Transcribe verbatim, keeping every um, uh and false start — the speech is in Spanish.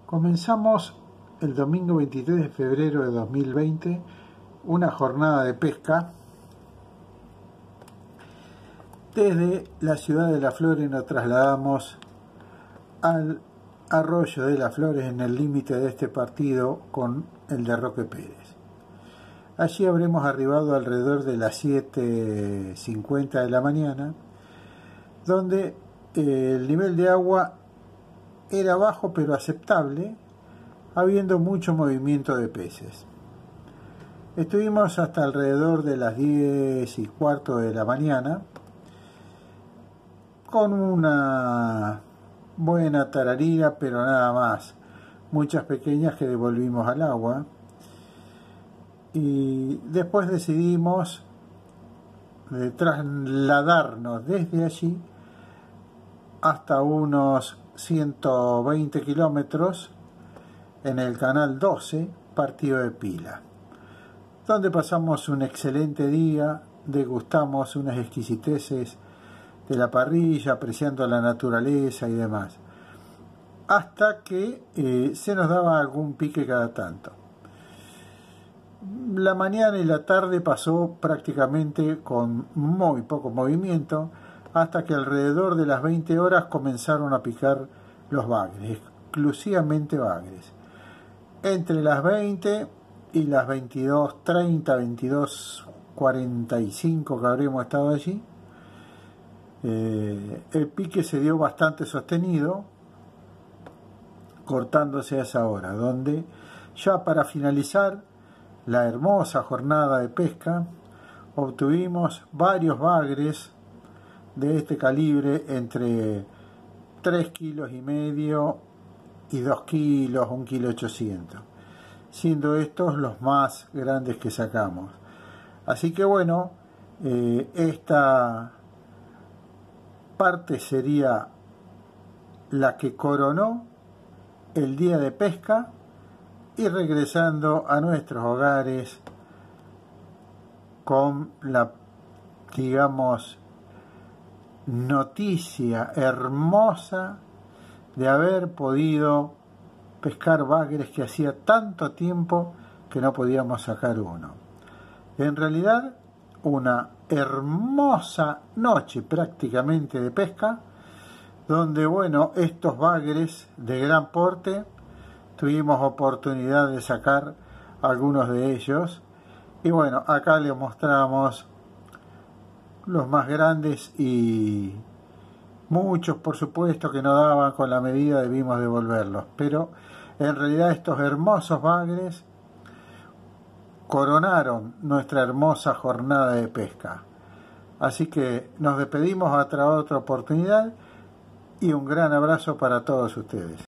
Comenzamos el domingo veintitrés de febrero de dos mil veinte una jornada de pesca. Desde la ciudad de Las Flores nos trasladamos al arroyo de Las Flores en el límite de este partido con el de Roque Pérez. Allí habremos arribado alrededor de las siete cincuenta de la mañana, donde eh, el nivel de agua era bajo pero aceptable, habiendo mucho movimiento de peces. Estuvimos hasta alrededor de las diez y cuarto de la mañana con una buena tararira, pero nada más, muchas pequeñas que devolvimos al agua, y después decidimos de trasladarnos desde allí hasta unos ciento veinte kilómetros en el canal doce, partido de Pila, donde pasamos un excelente día, degustamos unas exquisiteces de la parrilla, apreciando la naturaleza y demás, hasta que eh, se nos daba algún pique cada tanto. La mañana y la tarde pasó prácticamente con muy poco movimiento, hasta que alrededor de las veinte horas comenzaron a picar los bagres, exclusivamente bagres. Entre las veinte y las veintidós treinta, veintidós cuarenta y cinco que habremos estado allí, eh, el pique se dio bastante sostenido, cortándose a esa hora, donde ya para finalizar la hermosa jornada de pesca obtuvimos varios bagres de este calibre, entre tres kilos y medio y dos kilos, un kilo ochocientos, siendo estos los más grandes que sacamos. Así que bueno, eh, esta parte sería la que coronó el día de pesca, y regresando a nuestros hogares con la, digamos, noticia hermosa de haber podido pescar bagres que hacía tanto tiempo que no podíamos sacar uno. En realidad, una hermosa noche prácticamente de pesca, donde, bueno, estos bagres de gran porte tuvimos oportunidad de sacar algunos de ellos, y bueno, acá les mostramos los más grandes, y muchos por supuesto que no daban con la medida, debimos devolverlos, pero en realidad estos hermosos bagres coronaron nuestra hermosa jornada de pesca. Así que nos despedimos hasta otra oportunidad, y un gran abrazo para todos ustedes.